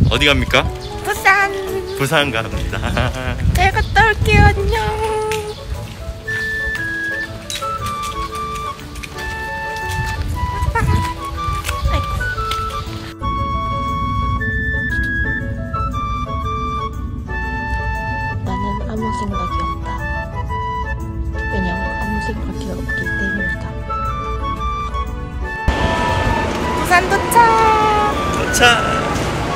어디 갑니까? 부산. 부산 갑니다. 잘 갔다 올게요. 안녕. 나는 아무 생각이 없다. 왜냐면 아무 생각이 없기 때문이다. 부산 도착! 도착!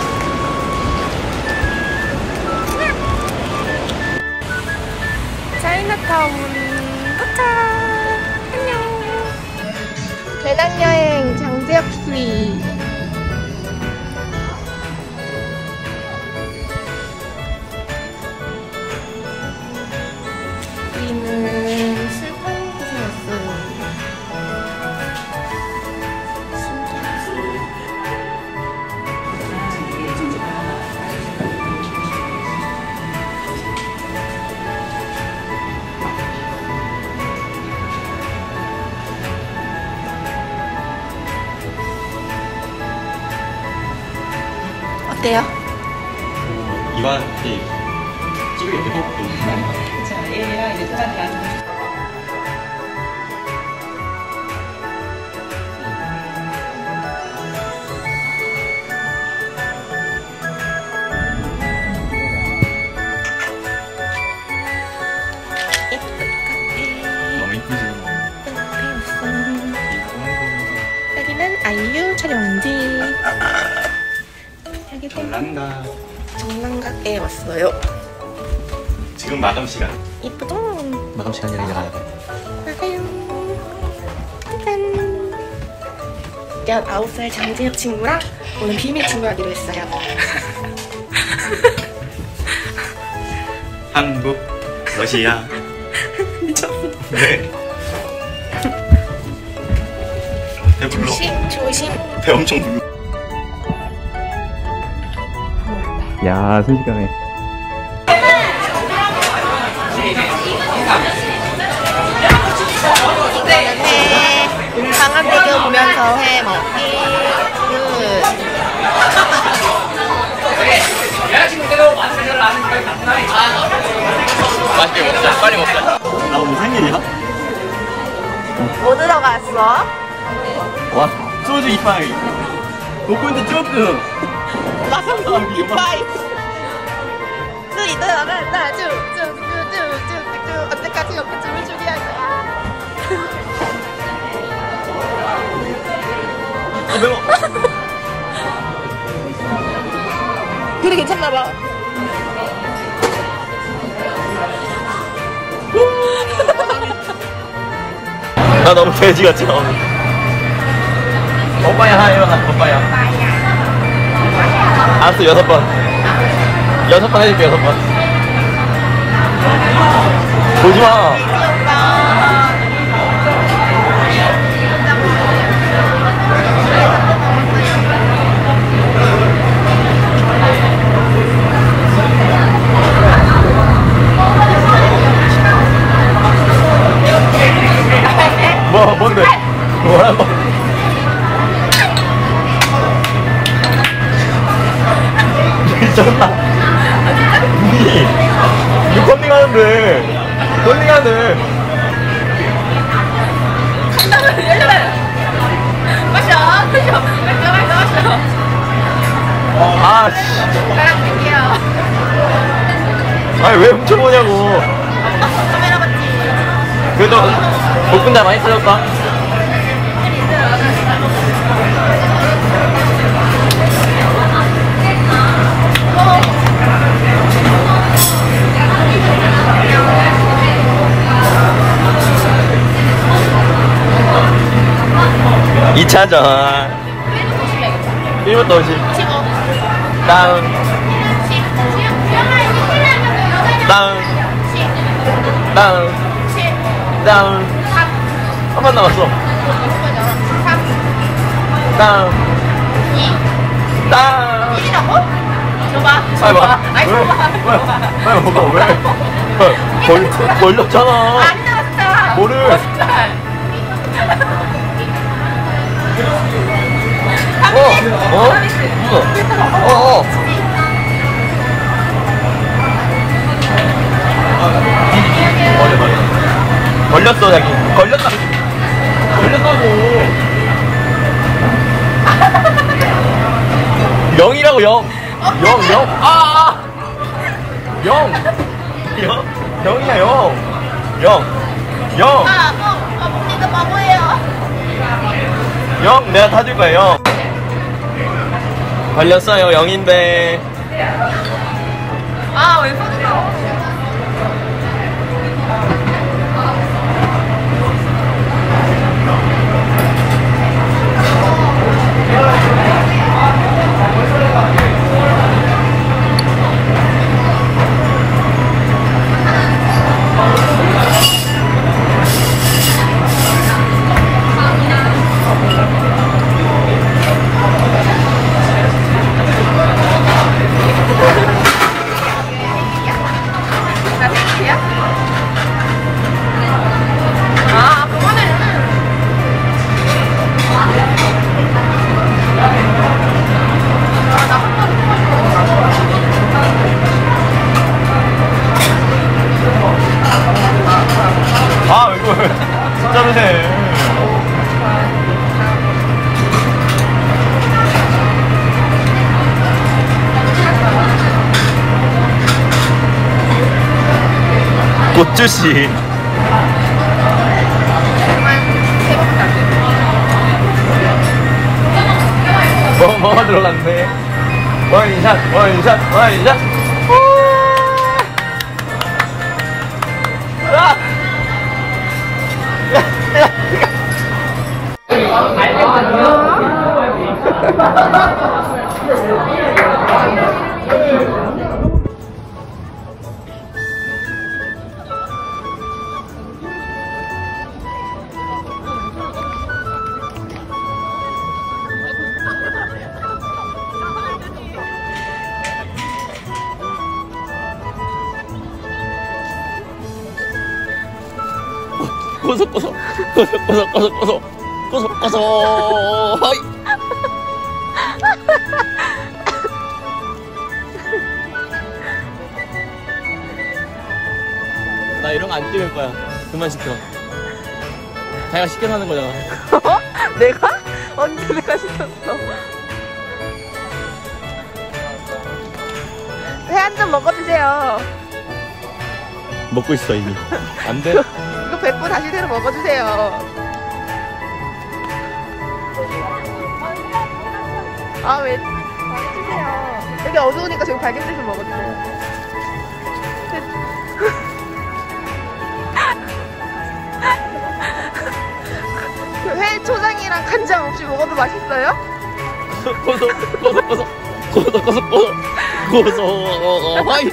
차이나타운 도착! 안녕! 배낭여행 장지혁 씨. 우리는 슬픈 곳에 왔어요. 어때요? 이완이 찍을 때도 자, 얘랑 이제 똑같이 놔두고. 너무 이쁘지? 여기는 아이유 촬영지. 여기는 정란가. 정랑각에 왔어요. 지금 마감 시간. 이쁘죠? 마감 시간이라 이제 가야 돼. 맞아요. 짠. 19살 장재혁 친구랑 오늘 비밀 친구하기로 했어요. 한국, 러시아. 미쳤어. 네. 배 불러. 조심, 조심. 배 엄청 불러. 야, 순식간에. 네. 강한대교 보면서 회 먹기. 맛있게 먹자. 빨리 먹자. 나 오늘 생일이야? 뭐 들어갔어? 와, 소주 이빠이. 복근도 조금. 마성도 이빠이. 쭉 언제까지 여기 춤을 추게 할 거야? 아, 매워. 그래 괜찮나봐. 나 너무 돼지 같지 나 오늘. 오빠야 하요 오빠야. 알았어 6번. 6번 해줄게 6번. 보지마. 뭔데? 뭐라고? 미쳤나? 이거 컨닝하는데 컨닝하네. 마셔. 아 씨. 나랑 드릴게요. 아니 왜 훔쳐보냐고. 카메라 봤지? 그래도 볶음밥 많이 찾았다. 이 2차전 1부터 50 다운 다운 다운 다운 한 번 남았어. 다운 다운 1이라고? 줘봐. 빨리 봐. 아이 줘봐. 빨리 먹어. 왜? 걸렸잖아. 안 나왔어. 뭐를? 어? 걸렸어 자기. 걸렸다고. 영이라고 영. 영. 영. 영이야 영. 영. 언니가 바보예요. 영 내가 타줄 거야 영. 걸렸어요 영인데. 왜 손이야? 이거 진짜로 해. 꽃주씨. 뭐가 들어갔네. 원샷. 꼬소. 하이. 나 이런 거 안 찍을 거야. 그만 시켜. 자기가 시켜서 하는 거잖아. 내가? 언제 내가 시켰어? 회 한 점 먹어주세요. 먹고 있어 이미. 안 돼? 이거 뱉고 다시 대로 먹어주세요. 왜? 주세요. 여기 어두우니까 저기 밝은 데서 먹어주세요. 회 초장이랑 간장 없이 먹어도 맛있어요? 고소. 하이.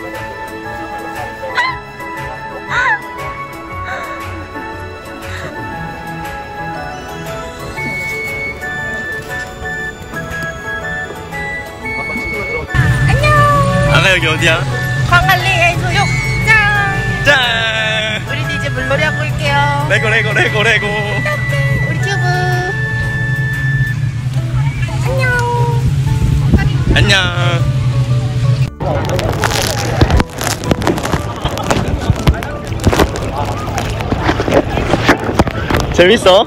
아가 여기 어디야? 광안리 해수욕장. 짠. 우리 이제 물놀이 하고 올게요. 레고. 우리 큐브. 안녕. 재밌어?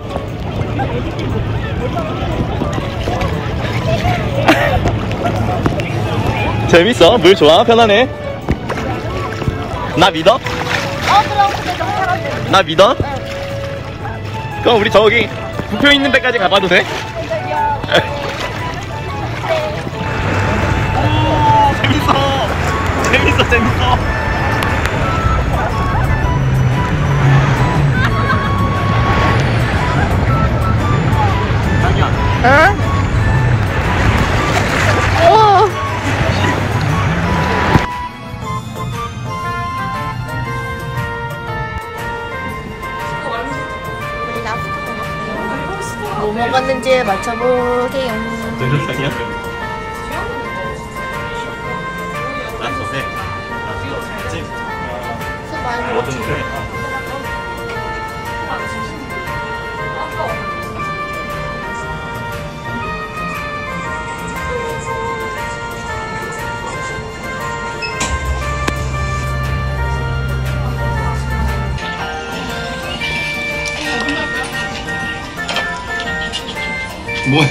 재밌어? 물 좋아? 편하네? 나 믿어? 그럼 근데 좀 편한데. 나 믿어? 그럼 우리 저기 부표 있는 데까지 가봐도 돼? 재밌어. 응? 뭐 먹었는지 맞춰보세요. 아니야? 뭐든 그래. 뭐야?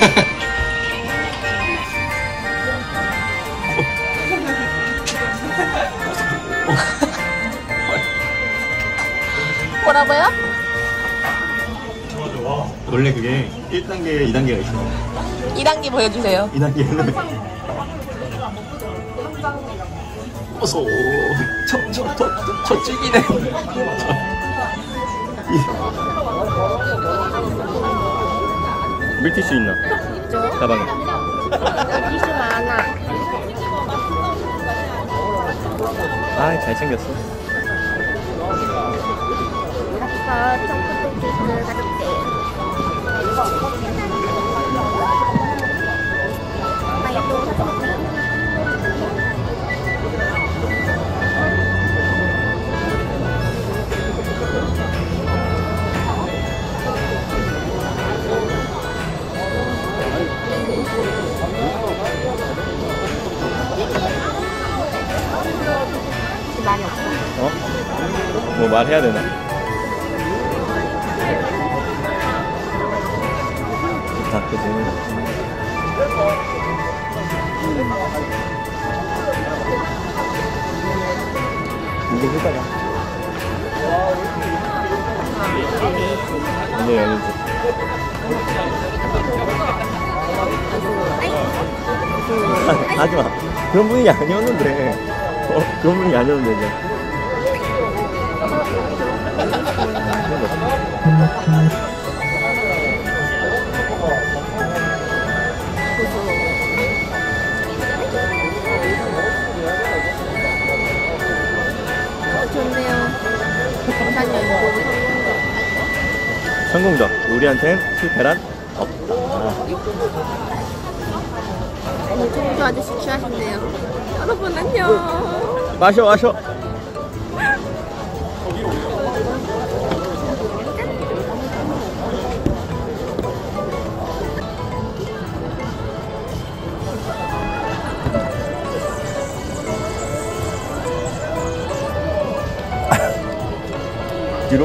뭐라고요? 원래 그게 1단계, 2단계가 있어. 2단계 보여주세요. 2단계는 어서 저 찌기네. 물티슈 있나? 가방에. 티슈 많아. 아, 잘 챙겼어. 저 청포도 케이크 가족들. 맛있고 사주세요. 말이 없어. 어? 뭐 말해야 되나? 좋다, 그지? 이게 효과가. 이게 연인지. 하지마. 그런 분위기 아니었는데. 그런 분위기 아니었는데, 이제. 좋네요. 성공적. 우리한텐 실패란 없다. 청주 아저씨 취하신대요. 여러분 안녕. 마셔, 마셔. 뒤로.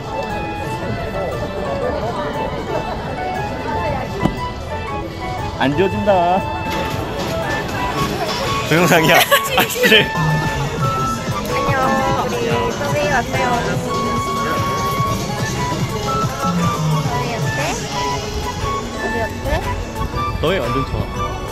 안 지워진다. 동영상이야. 아씨. 안녕. 우리 서웨이 왔어요. 서웨이 어때? 서웨이 어때? 너희 완전 좋아.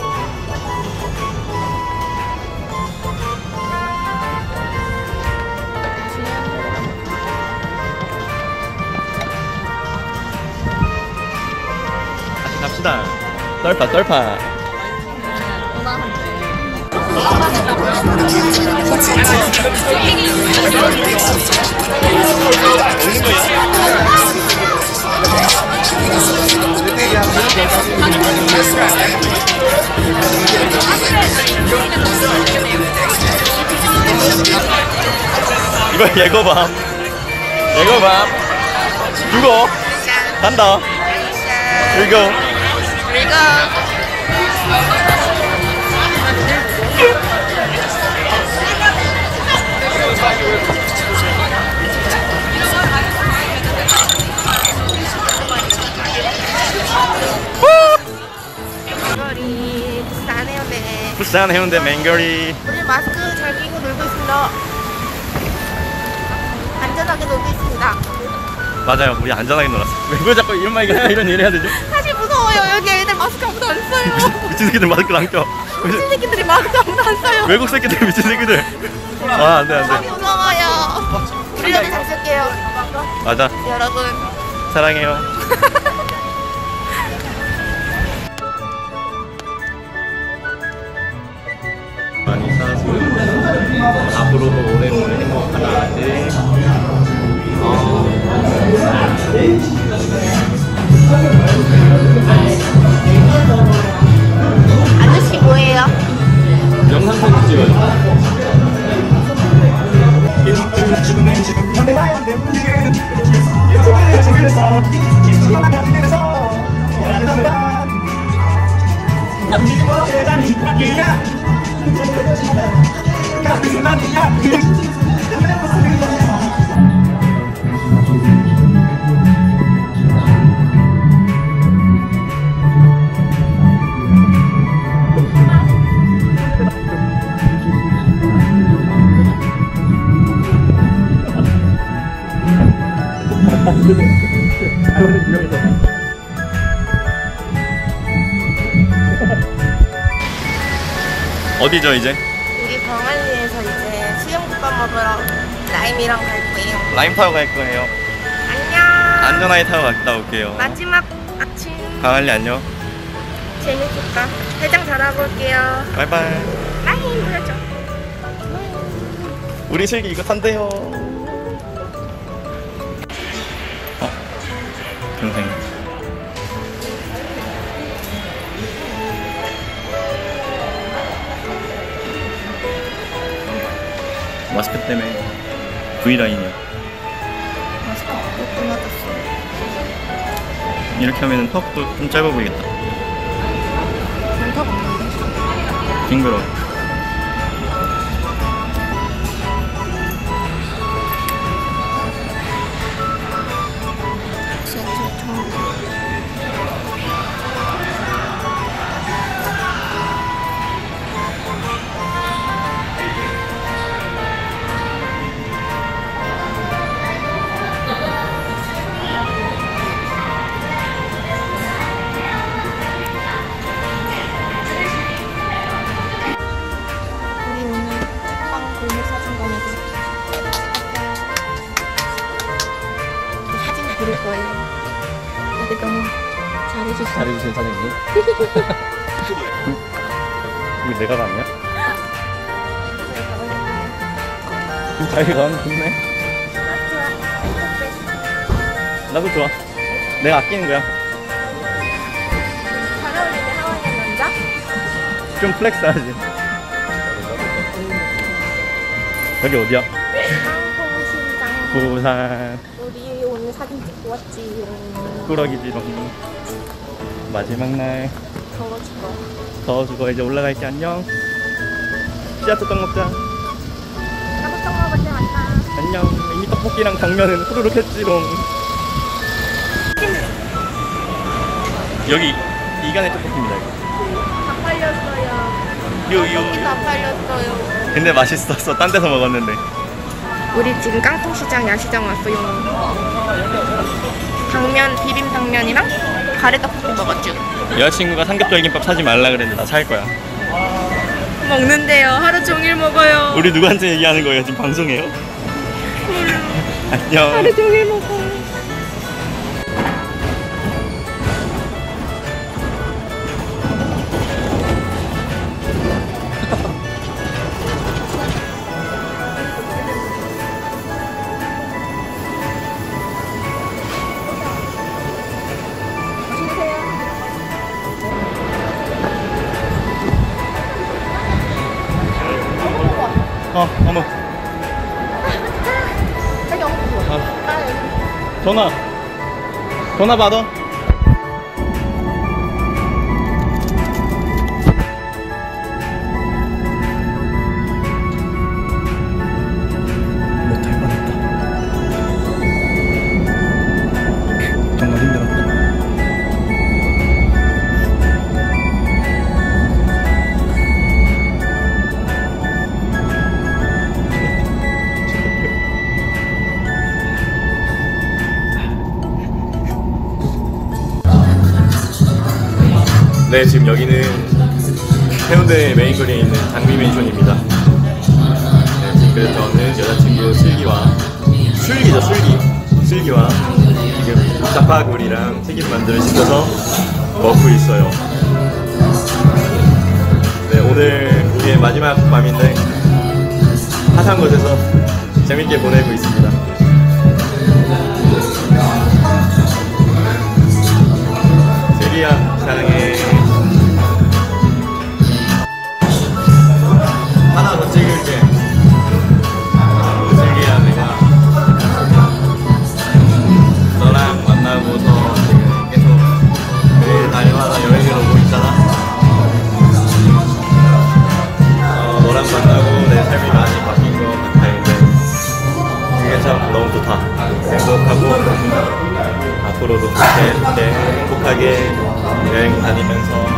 다시 갑시다. 썰파, 썰파. 이거 예고밤. 예고밤. 죽어. 간다. 읽어. 맹거리 부산 해운대. 부산 해운대 맹거리. 우리 마스크 잘 끼고 놀고 있습니다. 안전하게 놀고 있습니다. 맞아요. 우리 안전하게 놀았어. 왜 자꾸 이런 말 이런 일 해야 되죠? 사실 무서워요. 여기 애들 마스크 아무도 안 써요. 미친 새끼들 마스크를 안 껴. 미친 새끼들이 마스크 아무도 안 써요. 외국 새끼들 미친 새끼들. 아, 안 돼, 안 많이 돼. 무서워요. 우리라도 잘 쓸게요. 맞아. 여러분. 사랑해요. 많이 사서 앞으로도 오래오래 행복하다지. 아저씨 뭐예요? 영상 사진 찍어요. 어디죠 이제? 우리 광안리에서 이제 수영국밥 먹으러 라임이랑 갈 거예요. 라임 타고 갈 거예요. 안녕. 안전하게 타고 갔다 올게요. 마지막 아침 강할리 안녕. 재밌겠다. 해장 잘하고 올게요. 바이바이. 라임 보여줘. 우리 슬기 이거 탄대요. 동생. 마스크 때문에 V라인이야. 마스크 또 끊어졌어. 이렇게 하면 턱도 좀 짧아 보이겠다. 난턱 없는데. 징그러. 지하철 처음. 우리 오늘 책방 골목 사진관에서 사진 고를 거예요. 다들 너무 잘해주셔서 잘해주신 사장님. 이거 내가 갔냐? 자기가 가면 좋네. 나도 좋아. 내가 아끼는 거야. 잘 어울리네 하와이안 남자? 좀 플렉스 하지. 여기 어디야? 항공신장. 부산 우리 오늘 사진 찍고 왔지. 꾸러기지롱. 마지막 날 더워 죽어. 더워 죽어. 이제 올라갈게. 안녕. 씨앗떡 먹자. 나도 떡 먹을 때 만나. 안녕. 이미 떡볶이랑 당면은 후루룩 했지롱. 여기 이간의 떡볶이입니다. 이거. 다 팔렸어요. 유유. 다 팔렸어요. 근데 맛있었어. 딴 데서 먹었는데. 우리 지금 깡통시장 야시장 왔어요. 당면, 비빔 당면이랑 가래떡볶이 먹었죠. 여자친구가 삼겹살김밥 사지 말라 그랬는데 나 살 거야. 먹는데요. 하루 종일 먹어요. 우리 누구한테 얘기하는 거예요? 지금 방송해요? 안녕. 하루 종일 먹어. 어머. 전화 받아. 못할 뻔했다. 정말 힘들었다. 네, 지금 여기는 해운대 메인거리에 있는 장미맨션입니다. 네, 그래서 저는 여자친구 슬기와 지금 짜파구리랑 튀김 만두를 시켜서 먹고 있어요. 네, 오늘 우리의 마지막 밤인데 핫한 곳에서 재밌게 보내고 있습니다. 슬기야, 사랑해. 하나 더 찍을게. 슬기야, 내가 너랑 만나고서 지금 계속 매일 날마다 여행을 오고 있잖아. 너랑 만나고 내 삶이 많이 바뀐 것 같아. 이제 그게 참 너무 좋다. 행복하고 앞으로도 그렇게 행복하게 여행 다니면서